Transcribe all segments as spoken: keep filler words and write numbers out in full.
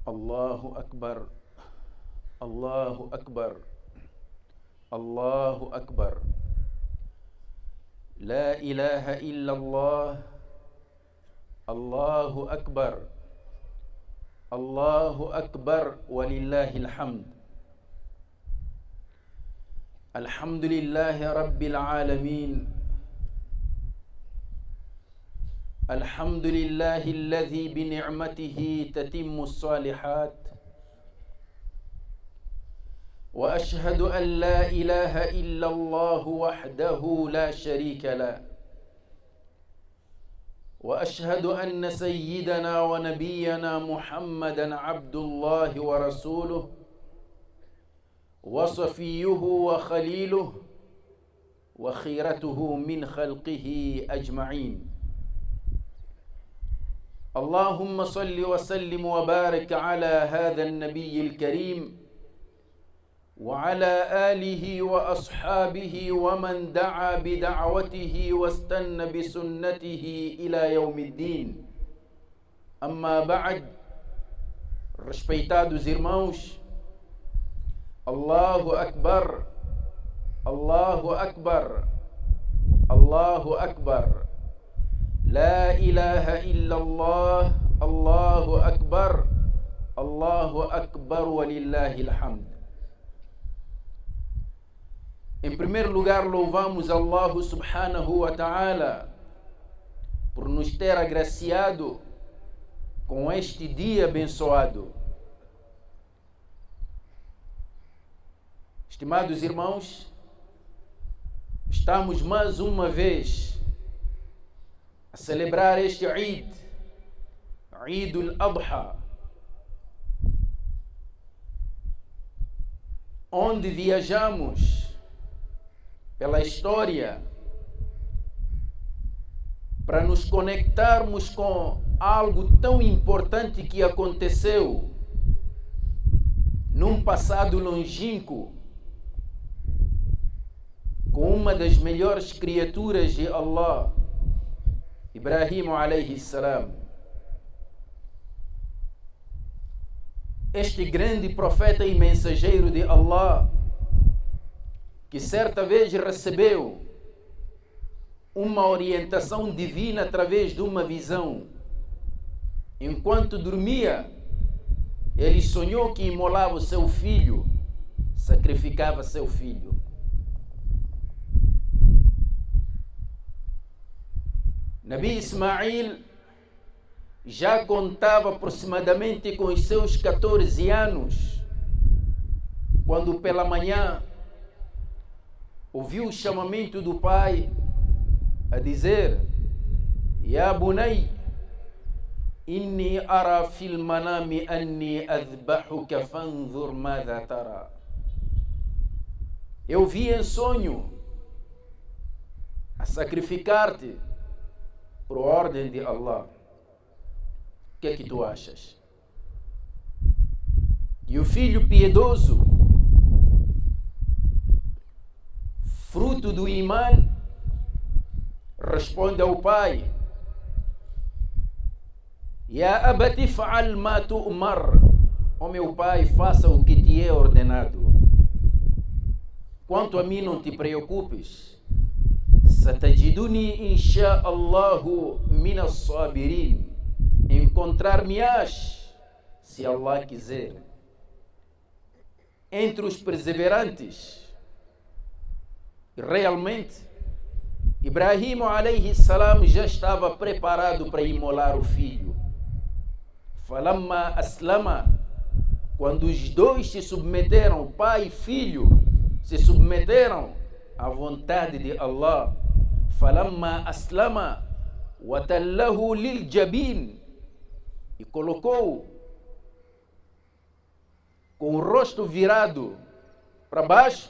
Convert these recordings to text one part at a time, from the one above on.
Allahu Akbar, Allahu Akbar, Allahu Akbar. La ilaha illallah, Allahu Akbar, Allahu Akbar, walillahi alhamd. Alhamdulillahi rabbil alamin. الحمد لله الذي بنعمته تتم الصالحات وأشهد أن لا إله إلا الله وحده لا شريك له وأشهد أن سيدنا ونبينا محمدا عبد الله ورسوله وصفيه وخليله وخيرته من خلقه أجمعين. اللهم صل وسلم وبارك على هذا النبي الكريم وعلى آله وأصحابه ومن دعا بدعوته واستنى بسنته إلى يوم الدين. أما بعد, respeitados irmãos, Allahu Akbar, Allahu Akbar, Allahu Akbar. La ilaha illallah, Allahu Akbar, Allahu Akbar, walillahi alhamd. Em primeiro lugar, louvamos Allah subhanahu wa ta'ala por nos ter agraciado com este dia abençoado. Estimados irmãos, estamos mais uma vez a celebrar este Eid, Eid al-Adha, onde viajamos pela história para nos conectarmos com algo tão importante que aconteceu num passado longínquo com uma das melhores criaturas de Allah, Ibrahim alayhi salam. Este grande profeta e mensageiro de Allah, que certa vez recebeu uma orientação divina através de uma visão. Enquanto dormia, ele sonhou que imolava o seu filho, sacrificava seu filho. Nabi Ismail já contava aproximadamente com os seus catorze anos, quando pela manhã ouviu o chamamento do pai a dizer: Ya bunay, inni ara fil manami anni adbahuka fanzur madha tara. Eu vi em sonho a sacrificar-te por ordem de Allah. O que é que tu achas? E o filho piedoso, fruto do imã, responde ao pai: Ya abati fa'al ma tu'mar. Ó meu pai, faça o que te é ordenado. Quanto a mim, não te preocupes. Satajiduni insha'Allahu minas sabirin. Encontrar-me-ás, se Allah quiser, entre os perseverantes. Realmente, Ibrahim alayhi salam já estava preparado para imolar o filho. Falamma aslama, quando os dois se submeteram, pai e filho, se submeteram à vontade de Allah. Falamma aslama watallahu lil jabin, e colocou com o rosto virado para baixo,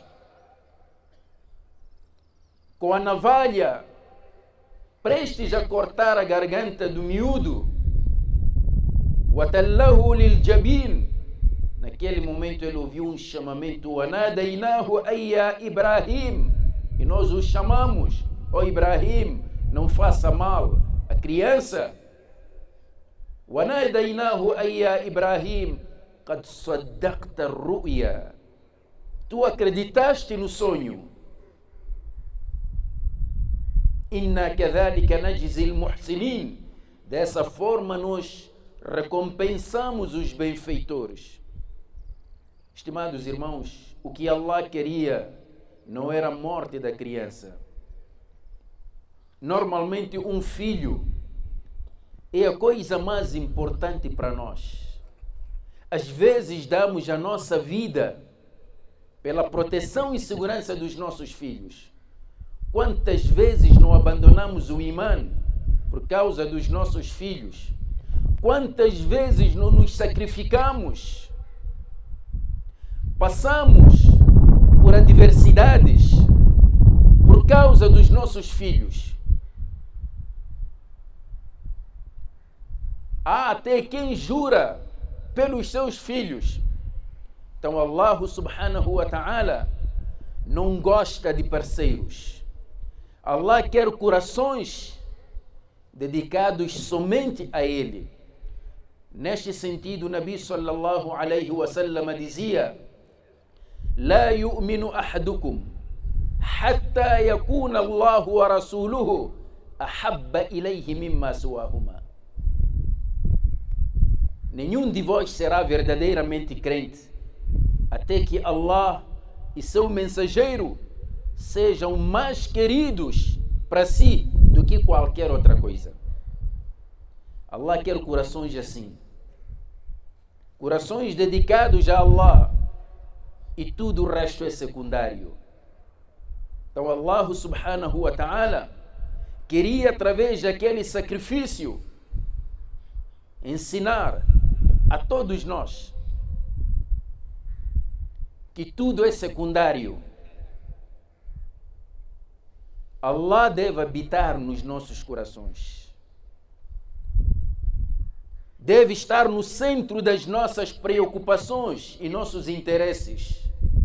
com a navalha prestes a cortar a garganta do miúdo. Watallahu lil jabin. Naquele momento ele ouviu um chamamento: Wanadainahu ayya Ibrahim. E nós o chamamos: ó Ibrahim, não faça mal a criança. Wanadainahu ayya Ibrahim, قد صدقت الرؤيا. Tu acreditaste no sonho. Inna kadhalika najzi al-muhsinin. Dessa forma nós recompensamos os benfeitores. Estimados irmãos, o que Allah queria não era a morte da criança. Normalmente um filho é a coisa mais importante para nós. Às vezes damos a nossa vida pela proteção e segurança dos nossos filhos. Quantas vezes não abandonamos o imã por causa dos nossos filhos? Quantas vezes não nos sacrificamos? Passamos por adversidades por causa dos nossos filhos. Há até quem jura pelos seus filhos. Então Allah subhanahu wa ta'ala não gosta de parceiros. Allah quer corações dedicados somente a Ele. Neste sentido, o Nabi sallallahu alayhi wa sallam dizia: La yu'minu ahadukum hatta yakuna Allahu wa rasuluhu ahabba ilayhi mimma suwahuma. Nenhum de vós será verdadeiramente crente até que Allah e seu mensageiro sejam mais queridos para si do que qualquer outra coisa. Allah quer corações assim. Corações dedicados a Allah. E tudo o resto é secundário. Então Allah subhanahu wa ta'ala queria, através daquele sacrifício, ensinar a todos nós que tudo é secundário. Allah deve habitar nos nossos corações. Deve estar no centro das nossas preocupações e nossos interesses.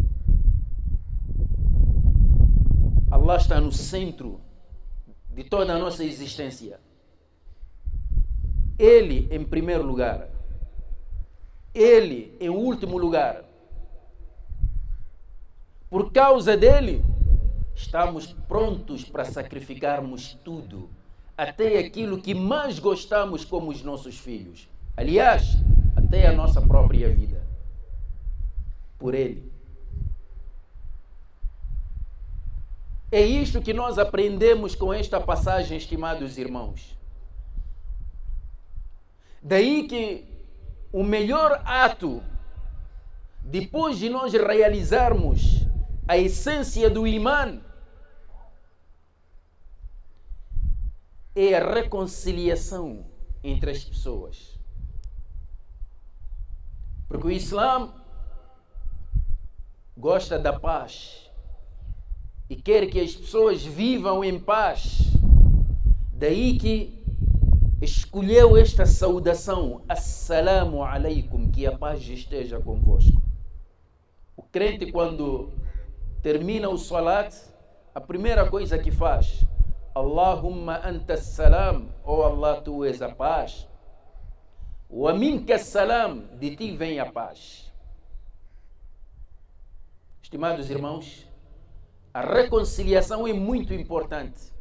Allah está no centro de toda a nossa existência. Ele em primeiro lugar. Ele em último lugar. Por causa dele, estamos prontos para sacrificarmos tudo, até aquilo que mais gostamos, como os nossos filhos. Aliás, até a nossa própria vida. Por ele. É isto que nós aprendemos com esta passagem, estimados irmãos. Daí que o melhor ato, depois de nós realizarmos a essência do imã, é a reconciliação entre as pessoas. Porque o Islã gosta da paz e quer que as pessoas vivam em paz. Daí que escolheu esta saudação: Assalamu alaikum, que a paz esteja convosco. O crente, quando termina o salat, a primeira coisa que faz: Allahumma anta salam, oh Allah, tu és a paz. Wa minka salam, de ti vem a paz. Estimados irmãos, a reconciliação é muito importante.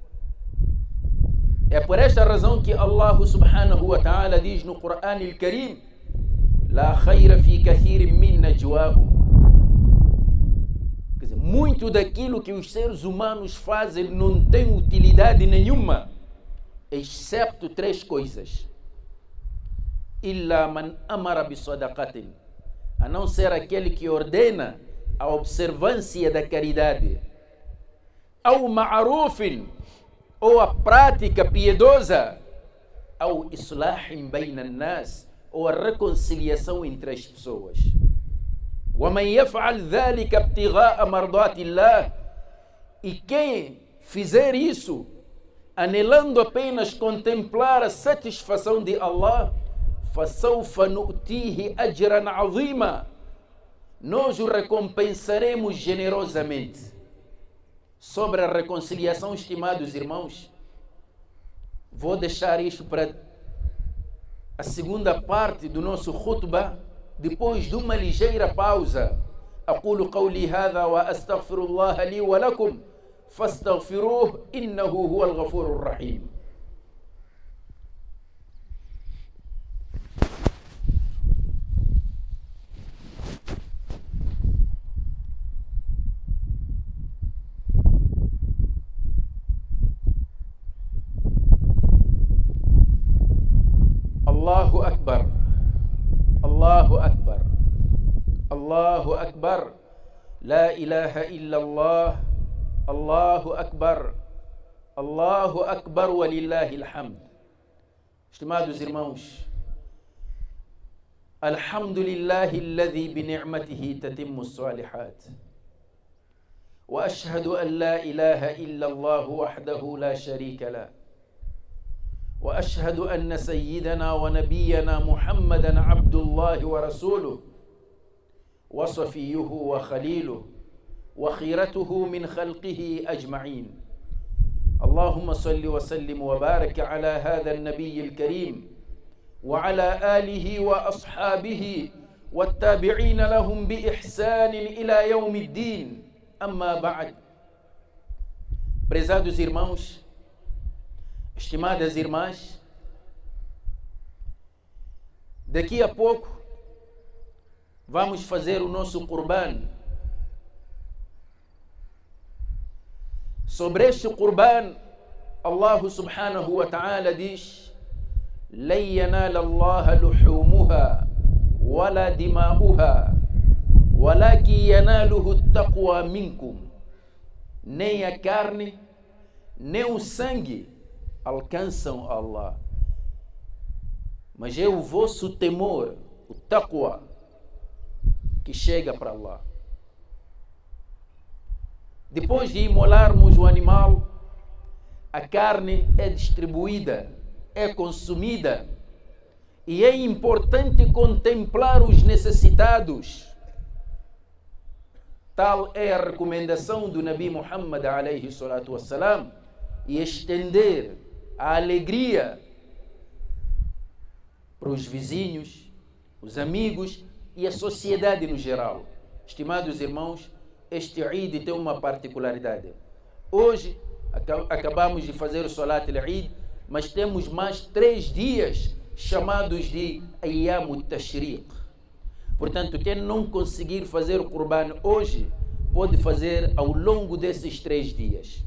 É por esta razão que Allah subhanahu wa ta'ala diz no Corão al-Karim: La khayra fi kathirin min najwahum. Quer dizer, muito daquilo que os seres humanos fazem não tem utilidade nenhuma, excepto três coisas. Illa man amara bi sadaqatin, a não ser aquele que ordena a observância da caridade, ao ma'rufin, ou a prática piedosa, ao islahin bayna an-nas, ou a reconciliação entre as pessoas. وَمَنْ يَفْعَلْ ذَلِكَ ابْتِغَاءَ مَرْضَاتِ اللَّهِ, e quem fizer isso anelando apenas contemplar a satisfação de Allah, فَسَوْفَ نُؤْتِيهِ أَجْرًا عَظِيمًا, nós o recompensaremos generosamente. Sobre a reconciliação, estimados irmãos, vou deixar isto para a segunda parte do nosso khutbah, depois de uma ligeira pausa, أقول قولي هذا وأستغفر الله لي ولكم فاستغفروه إنه هو الغفور الرحيم. الله أكبر الله أكبر الله أكبر لا إله إلا الله الله أكبر الله أكبر ولله الحمد. Estimados irmãos, الحمد لله الذي بنعمته تتم الصالحات وأشهد أن لا إله إلا الله وحده لا شريك له وأشهد أن سيدنا ونبينا محمدا عبد الله ورسوله وصفيه وخليله وخيرته من خلقه أجمعين. اللهم صل وسلم وبارك على هذا النبي الكريم وعلى آله وأصحابه والتابعين لهم بإحسان إلى يوم الدين. أما بعد. Prezados irmãos, estimadas irmãs, daqui a pouco vamos fazer o nosso Qurban. Sobre este Qurban, Allah subhanahu wa ta'ala diz: لن ينال الله لحومها ولا دماؤها ولكن يناله التقوى منكم. Nem a carne, nem o sangue alcançam Allah, mas é o vosso temor, o taqwa, que chega para Allah. Depois de imolarmos o animal, a carne é distribuída, é consumida, e é importante contemplar os necessitados. Tal é a recomendação do Nabi Muhammad alayhi salatu wassalam, e estender a alegria para os vizinhos, os amigos e a sociedade no geral. Estimados irmãos, este Eid tem uma particularidade. Hoje acabamos de fazer o Salat al-Eid, mas temos mais três dias chamados de Ayyam al-Tashriq. Portanto, quem não conseguir fazer o Qurban hoje, pode fazer ao longo desses três dias.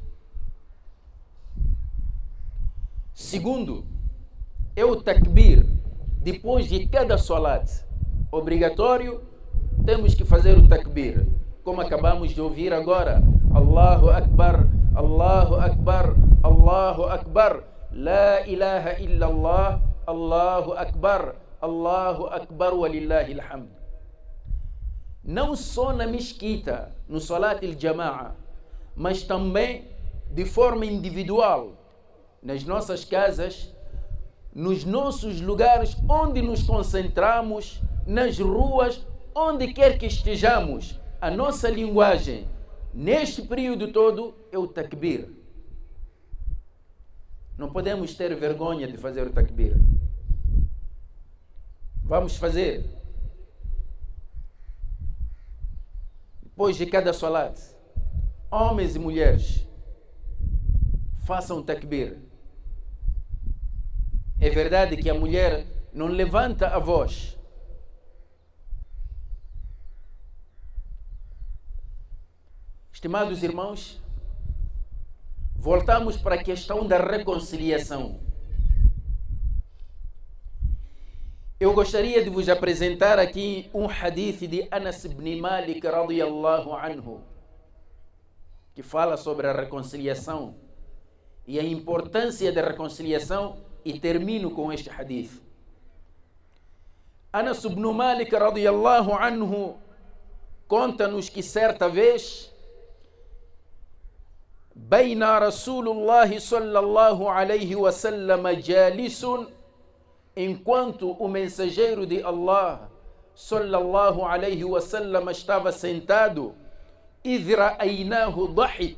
Segundo, é o takbir. Depois de cada salat obrigatório, temos que fazer o takbir, como acabamos de ouvir agora. Allahu Akbar, Allahu Akbar, Allahu Akbar, La ilaha illallah, Allahu Akbar, Allahu Akbar walillahi alhamd. Não só na mesquita, no salat al-jama'a, mas também de forma individual, nas nossas casas, nos nossos lugares onde nos concentramos, nas ruas, onde quer que estejamos. A nossa linguagem, neste período todo, é o takbir. Não podemos ter vergonha de fazer o takbir. Vamos fazer. Depois de cada salat, homens e mulheres, façam takbir. É verdade que a mulher não levanta a voz. Estimados irmãos, voltamos para a questão da reconciliação. Eu gostaria de vos apresentar aqui um hadith de Anas ibn Malik radiyallahu anhu, que fala sobre a reconciliação e a importância da reconciliação, e termino com este hadith. Anas ibn Malik radiyallahu anhu conta-nos que certa vez, بين رسول الله صلى الله عليه وسلم جالس, enquanto o mensageiro de Allah sallallahu alayhi wa sallam estava sentado, إذ رأيناه ضحك,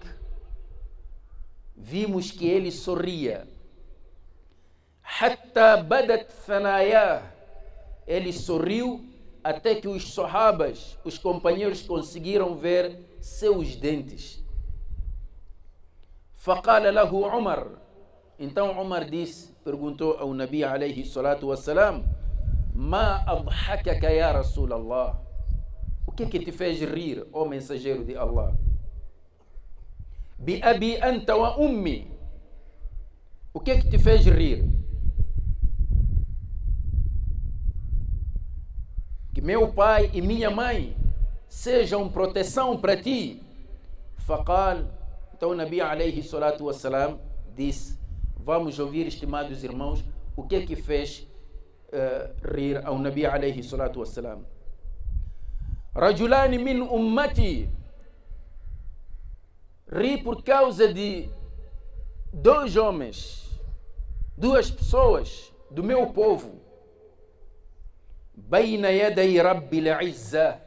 vimos que ele sorria. حتى بدت ثناياه, ele sorriu até que os sahabas, os companheiros, conseguiram ver seus dentes. فقال له عمر. Então Umar disse, perguntou ao Nabi alayhi salatu wassalam: Ma adhakaka ya Rasulallah? O que é que te fez rir, ó mensageiro de Allah? Bi abi anta wa ummi. O que é que te fez rir? Que meu pai e minha mãe sejam proteção para ti. Faqal. Então o Nabi alayhi salatu wassalam disse: vamos ouvir, estimados irmãos, o que é que fez uh, rir ao Nabi alayhi salatu wassalam. Rajulani min ummati. Ri por causa de dois homens, duas pessoas do meu povo. Baina yaday rabbil izza,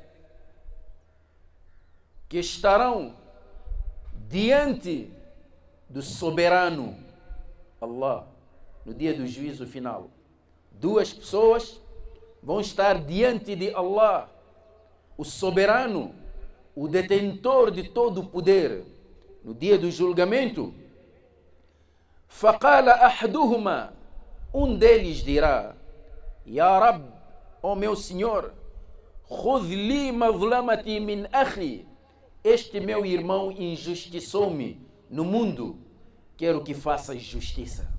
que estarão diante do soberano Allah no dia do juízo final. Duas pessoas vão estar diante de Allah, o soberano, o detentor de todo o poder, no dia do julgamento. Faqala ahaduhuma, um deles dirá: Ya Rabb, ó meu Senhor, khudh li mazlamati min akhi. Este meu irmão injustiçou-me no mundo, quero que faças justiça.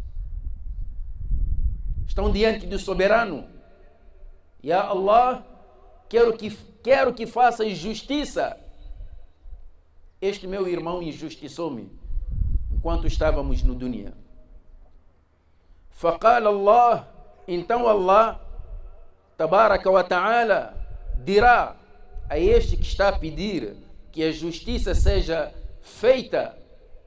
Estão diante do soberano. Ya Allah, quero que, quero que faças justiça. Este meu irmão injustiçou-me enquanto estávamos no dunya. Faqala Allah. Então Allah tabaraka wa ta'ala dirá a este que está a pedir que a justiça seja feita: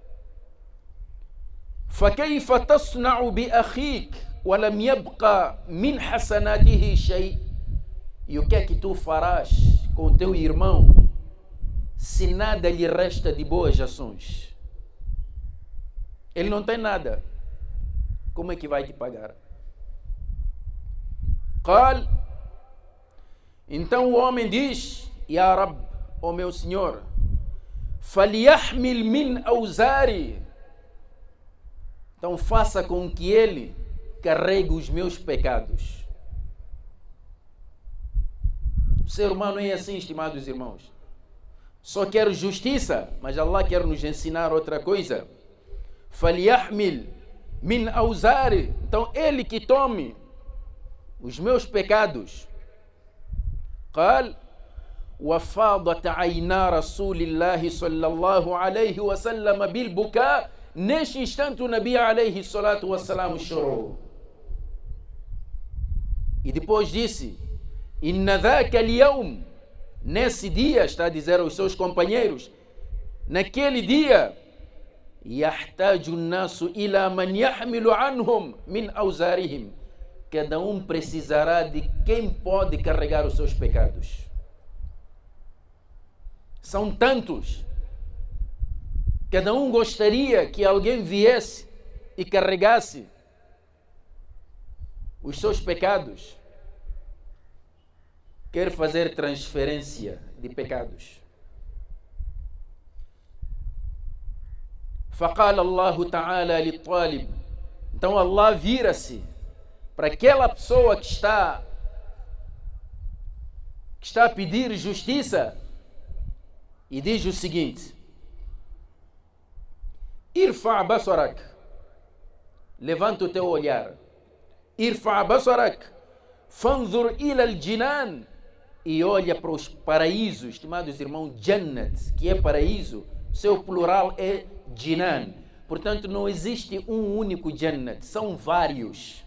فَكَيْفَ تَصْنَعُ بِأَخِيكَ وَلَمْ يَبْقَ مِنْ حَسَنَاتِهِ شَيْءٍ. E o que é que tu farás com teu irmão se nada lhe resta de boas ações? Ele não tem nada. Como é que vai te pagar? قال. Então o homem diz: Ya Rabb, ó meu Senhor, فَلْيَحْمِلْ مِنْ أَوْزَارِي. Então faça com que ele carregue os meus pecados. O ser humano é assim, estimados irmãos. Só quer justiça, mas Allah quer nos ensinar outra coisa. فَلْيَحْمِلْ مِنْ أَوْزَارِي. Então ele que tome os meus pecados. قال وفاضت عينا رسول الله صلى الله عليه وسلم بالبكاء. Neste instante o Nabi alayhi salatu wassalam chorou. E depois disse: Inna dhaka al-yawm. Nesse dia, está a dizer aos seus companheiros, naquele dia, yahtaju an-nasu ila man yahmilu anhum min awzarihim. Cada um precisará de quem pode carregar os seus pecados. São tantos. Cada um gostaria que alguém viesse e carregasse os seus pecados. Quer fazer transferência de pecados. فقال الله تعالى للطالب. Então Allah vira-se para aquela pessoa que está que está a pedir justiça e diz o seguinte: Irfa' basarak. Levanta o teu olhar. Irfa' basarak. Fanzur ila al-jinan. E olha para os paraísos, estimados irmãos. Jannat, que é paraíso, seu plural é jinan. Portanto, não existe um único Jannat, são vários.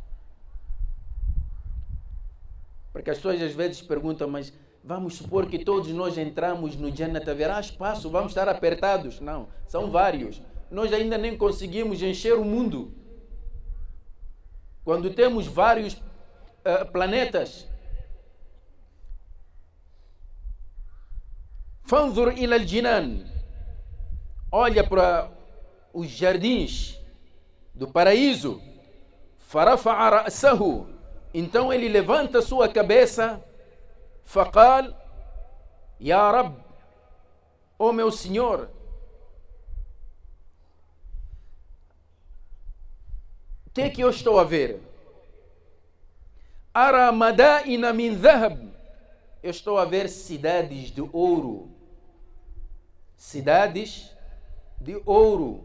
Porque as pessoas às vezes perguntam: mas vamos supor que todos nós entramos no Jannat, haverá espaço, vamos estar apertados? Não, são vários. Nós ainda nem conseguimos encher o mundo. Quando temos vários uh, planetas. Fanzur ila al-jinan. Olha para os jardins do paraíso. Farafa'a ra'sahu. Então ele levanta sua cabeça. فقال يا رب, ó meu Senhor, o que é que eu estou a ver? Ara madaina min dhahab, eu estou a ver cidades de ouro. Cidades de ouro.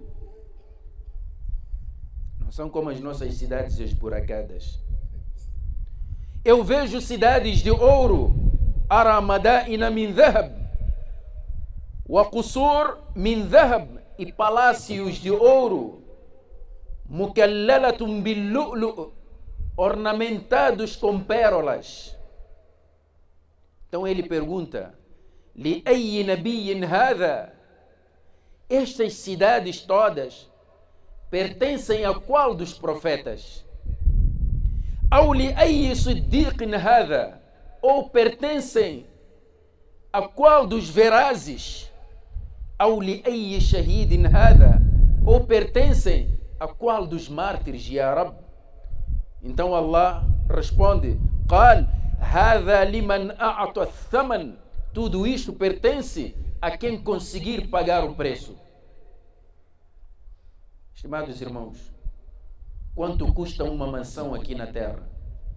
Não são como as nossas cidades esburacadas. Eu vejo cidades de ouro. Ara madaina min dhahab wa qusur min dhahab, e palácios de ouro. Mukallalatun bil lu'lu', ornamentados com pérolas. Então ele pergunta: li ayyi nabiyyin hadha? Estas cidades todas pertencem a qual dos profetas? Aw li ayyi siddiqin hadha? Ou pertencem a qual dos verazes? Aw li ayyi shahidin hadha? Ou pertencem a qual dos mártires, ya Rab? Então Allah responde: Qal hadha liman a'ata thaman. Tudo isto pertence a quem conseguir pagar o preço. Estimados irmãos, quanto custa uma mansão aqui na terra?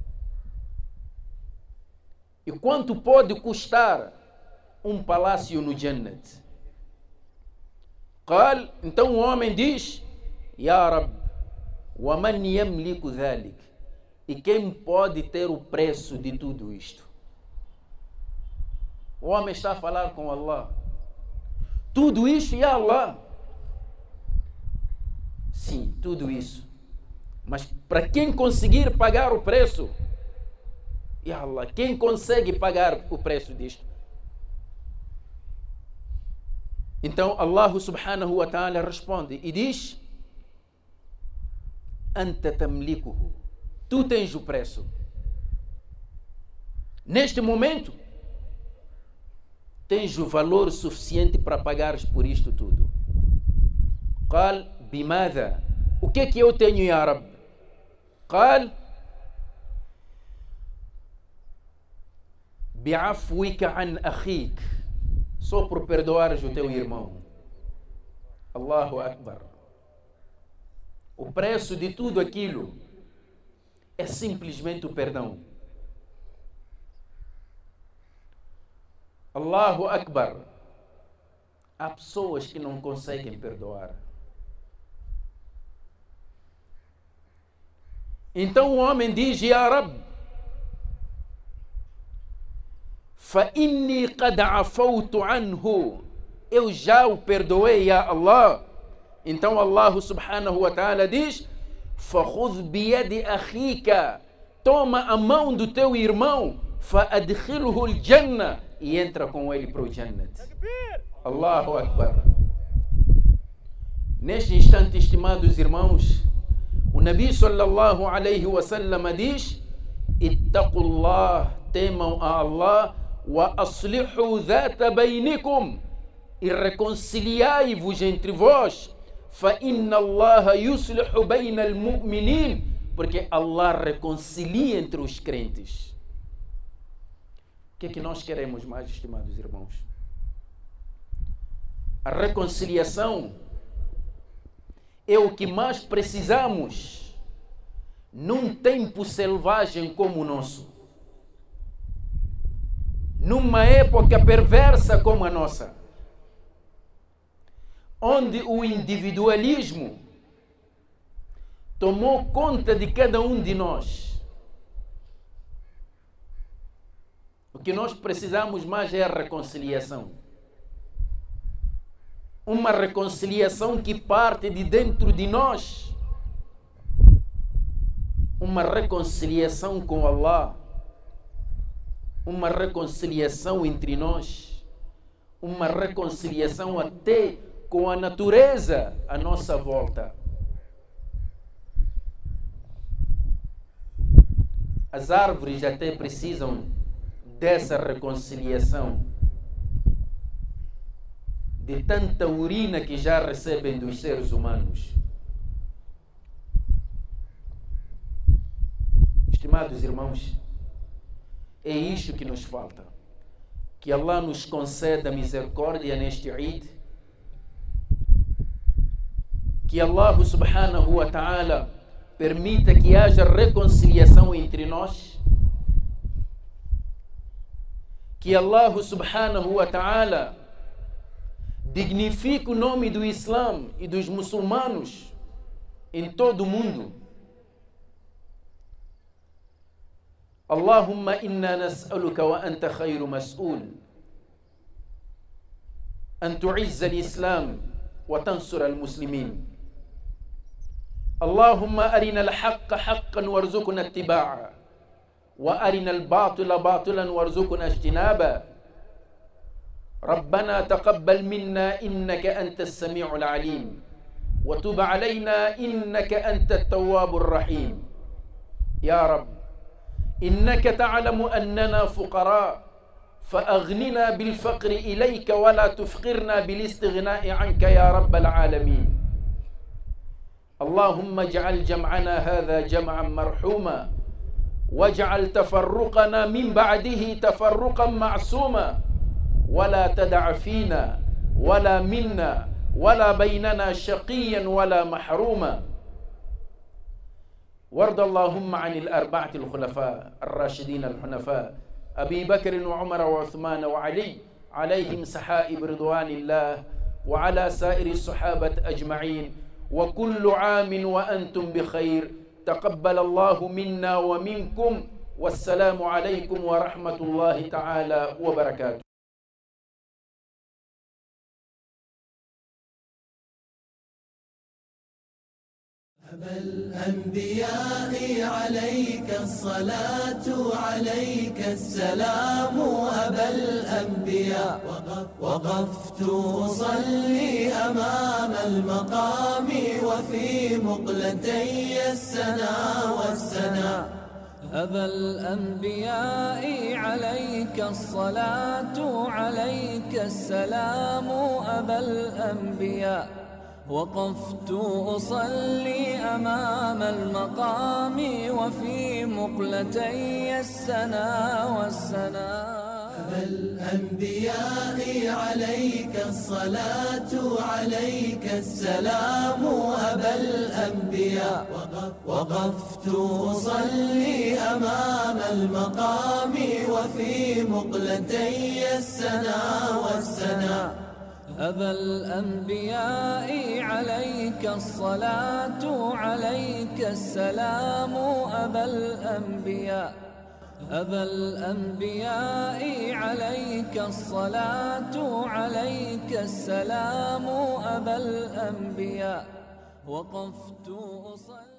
E quanto pode custar um palácio no Jannat? Qal, então o homem diz: Ya Rab, wa man yamliku dhalik? E quem pode ter o preço de tudo isto? O homem está a falar com Allah. Tudo isso, ya Allah. Sim, tudo isso. Mas para quem conseguir pagar o preço, ya Allah, quem consegue pagar o preço disto? Então Allah subhanahu wa ta'ala responde e diz: Anta tamlikuhu. Tu tens o preço. Neste momento, tens o valor suficiente para pagares por isto tudo. Qal bimadha? O que é que eu tenho, ya Rab? Qal bi'afwika an akhik. Só por perdoares o teu irmão. Allahu Akbar. O preço de tudo aquilo é simplesmente o perdão. Allahu Akbar. Há pessoas que não conseguem perdoar. Então o homem diz: Ya Rab, fa inni qad afawtu anhu. Eu já o perdoei, ya Allah. Então Allah subhanahu wa ta'ala diz: فَخُذْ بِيَدِ أَخِيكَ. Toma a mão do teu irmão, فَأَدْخِلْهُ الْجَنَّةِ, e entra com ele para o Jannat. Allahu Akbar. Neste instante, estimados irmãos, o Nabi sallallahu alayhi wa sallam diz: Ittaqullah, temam a Allah, wa aslihu dhata bainikum, e reconciliai-vos entre vós. فَإِنَّ اللَّهَ يُصْلِحُ بَيْنَ الْمُؤْمِنِينَ, porque Allah reconcilia entre os crentes. O que é que nós queremos mais, estimados irmãos? A reconciliação é o que mais precisamos num tempo selvagem como o nosso, numa época perversa como a nossa, onde o individualismo tomou conta de cada um de nós. O que nós precisamos mais é a reconciliação. Uma reconciliação que parte de dentro de nós. Uma reconciliação com Allah. Uma reconciliação entre nós. Uma reconciliação até com a natureza à nossa volta. As árvores até precisam dessa reconciliação, de tanta urina que já recebem dos seres humanos. Estimados irmãos, é isto que nos falta. que Allah nos conceda misericórdia neste Eid, que Allah subhanahu wa ta'ala permita que haja reconciliação entre nós, que Allah subhanahu wa ta'ala dignifique o nome do Islã e dos muçulmanos em todo o mundo. Allahumma inna nas'aluka wa anta khayru mas'ul an tu'izza al-islam wa tansura al-muslimin. Allahumma arina al-haqqa haqqan warzuqna ittiba'a wa arina al-batila batilan warzuqna ijtinaba. ربنا تقبل منا إنك أنت السميع العليم وتب علينا إنك أنت التواب الرحيم. يا رب إنك تعلم أننا فقراء فأغننا بالفقر إليك ولا تفقرنا بالاستغناء عنك يا رب العالمين. اللهم اجعل جمعنا هذا جمعا مرحوما واجعل تفرقنا من بعده تفرقا معصوما ولا تدع فينا ولا منا ولا بيننا شقيا ولا محروما. وارض اللهم عن الأربعة الخلفاء الراشدين الحنفاء أبي بكر وعمر وعثمان وعلي عليهم سحائب رضوان الله وعلى سائر الصحابة أجمعين. وكل عام وأنتم بخير. تقبل الله منا ومنكم والسلام عليكم ورحمة الله تعالى وبركاته. أبا الأنبياء عليك الصلاة عليك السلام. أبا الأنبياء وقفت أصلي أمام المقام وفي مقلتي السنا والسنا. أبا الأنبياء عليك الصلاة عليك السلام. أبا الأنبياء وقفت أصلي أمام المقام وفي مقلتي السنا والسنا. أبا الأنبياء عليك الصلاة عليك السلام. أبا الأنبياء وقفت أصلي أمام المقام وفي مقلتي السنا والسنا. أبا الأنبياء عليك الصلاة عليك السلام. أبا الأنبياء أبا الأنبياء عليك الصلاة عليك السلام. أبا الأنبياء وقفت أصلي